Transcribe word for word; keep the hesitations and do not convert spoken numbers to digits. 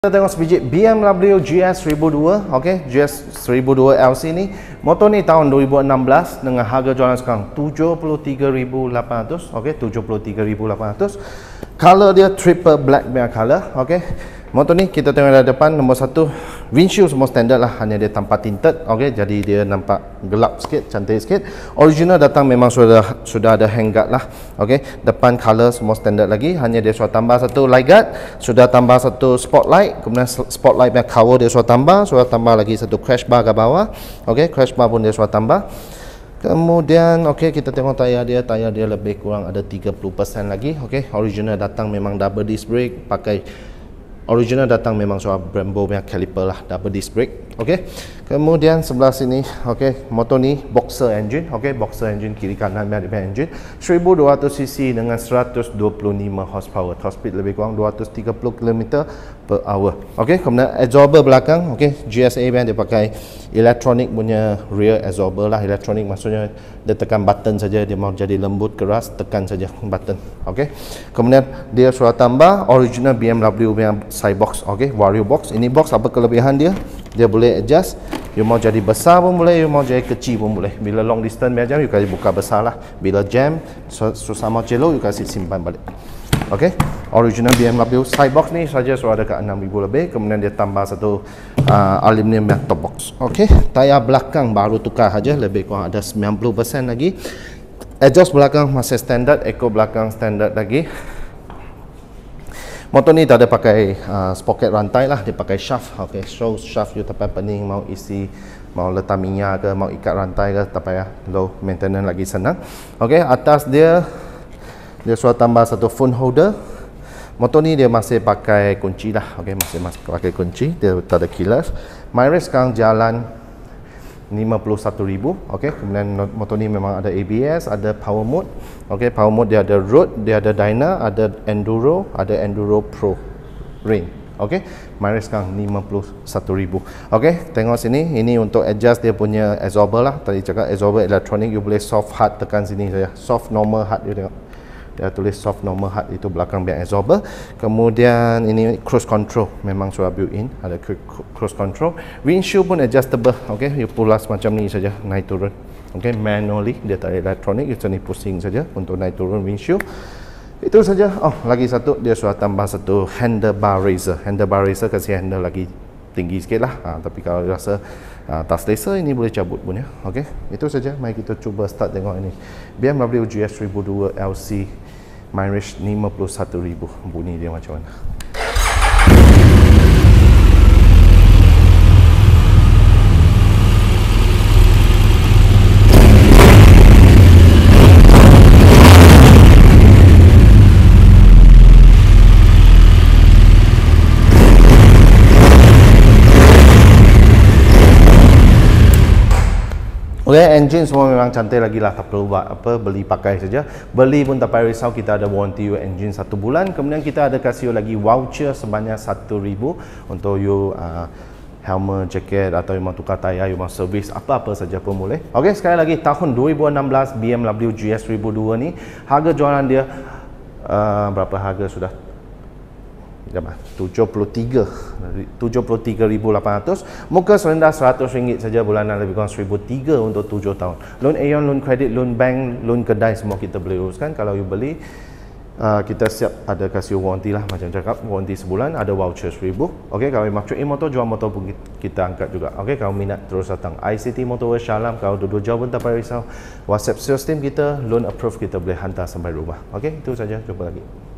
Kita tengok sebiji B M W G S seribu dua, okey, G S seribu dua L C ni. Motor ni tahun dua ribu enam belas dengan harga jualan sekarang tujuh puluh tiga ribu lapan ratus, okey, tujuh puluh tiga ribu lapan ratus. Color dia triple black punya color, okey. Motor ni kita tengok dari depan, nombor satu, windshield semua standard lah, hanya dia tanpa tinted, okey, jadi dia nampak gelap sikit, cantik sikit. Original datang memang sudah sudah ada handguard lah, okey. Depan color semua standard lagi, hanya dia sudah tambah satu light guard, sudah tambah satu spotlight, kemudian spotlight punya cover dia sudah tambah, sudah tambah lagi satu crash bar ke bawah, okey, crash bar pun dia sudah tambah. Kemudian okey, kita tengok tayar dia, tayar dia lebih kurang ada tiga puluh peratus lagi, okey. Original datang memang double disc brake, pakai original datang memang soal Brembo punya caliper lah, double disc brake, okey. Kemudian sebelah sini, okey, motor ni boxer engine, okey, boxer engine kiri kanan dia punya engine, seribu dua ratus cc dengan seratus dua puluh lima horsepower, top speed lebih kurang dua ratus tiga puluh kilometer per hour, okey. Kemudian absorber belakang, okey, G S A dia pakai electronic punya rear absorber lah, electronic maksudnya dia tekan button saja, dia mau jadi lembut keras, tekan saja button, okey. Kemudian dia sudah tambah original B M W punya side box, okey, Vario box. Ini box apa kelebihan dia? Dia boleh adjust, you mau jadi besar pun boleh, you mau jadi kecil pun boleh. Bila long distance biar jam, you kasih buka besar lah. Bila jam, susah mau celok, you kasih simpan balik. Okey, original B M W side box ni saja sudah ada ke enam ribu lebih. Kemudian dia tambah satu uh, aluminium top box. Okey, tayar belakang baru tukar saja, lebih kurang ada sembilan puluh peratus lagi. Exhaust belakang masih standard, eco belakang standard lagi. Motor ni tak ada pakai uh, sprocket rantai lah, dia pakai shaft. Okey, so shaft you tempat pening, mau isi, mau letak minyak ke, mau ikat rantai ke, tak payah, low maintenance lagi senang. Okey, atas dia dia sudah tambah satu phone holder. Motor ni dia masih pakai kunci lah, okey, masih masih pakai kunci, dia tak ada keyless. Mileage sekarang jalan lima puluh satu ribu, okey. Kemudian motor ni memang ada A B S, ada power mode, okey. Power mode dia ada road, dia ada dyna, ada enduro, ada enduro pro rain, okey. Mileage sekarang lima puluh satu ribu, okey. Tengok sini, ini untuk adjust dia punya absorber lah. Tadi cakap absorber elektronik, you boleh soft hard, tekan sini saja, soft normal hard, you tengok dia tulis soft normal hard, itu belakang biar absorber. Kemudian ini cruise control, memang sudah built in, ada cruise control. Windshield pun adjustable, okey, you pulas macam ni saja, naik turun, okey, manually, dia tak ada elektronik, you ni pusing saja untuk naik turun windshield. Itu saja. Oh, lagi satu, dia sudah tambah satu handlebar raiser. Handlebar raiser kasi handle lagi tinggi sikit lah, ha, tapi kalau rasa ha, tak selesa, ini boleh cabut pun ya. Okey, itu saja. Mari kita cuba start tengok ini B M W G S seribu dua L C, mileage lima puluh satu ribu. Bunyi dia macam mana? Okay, engine semua memang cantik lagi lah, tak perlu buat apa, beli pakai saja. Beli pun tak payah risau, kita ada warranty you engine satu bulan. Kemudian kita ada kasih you lagi voucher sebanyak satu ribu untuk you uh, helmet, jaket, atau you mau tukar tayar, you mau servis, apa-apa saja pun boleh. Okey, sekali lagi tahun dua ribu enam belas B M W G S seribu dua ni, harga jualan dia uh, berapa harga sudah? tujuh puluh tiga ribu lapan ratus, muka serendah seratus ringgit saja bulanan, lebih kurang seribu tiga untuk tujuh tahun. Loan Aeon, loan kredit, loan bank, loan kedai, semua kita boleh uruskan. Kalau you beli, uh, kita siap ada kasih warranty lah, macam cakap, warranty sebulan, ada voucher seribu. Okey, kalau you mahu trade in motor, jual motor pun kita angkat juga. Okey, kalau minat terus datang I C T Motor Shah Alam. Kalau duduk jauh pun tak payah risau, WhatsApp sales team kita, loan approve, kita boleh hantar sampai rumah. Okey, itu saja, jumpa lagi.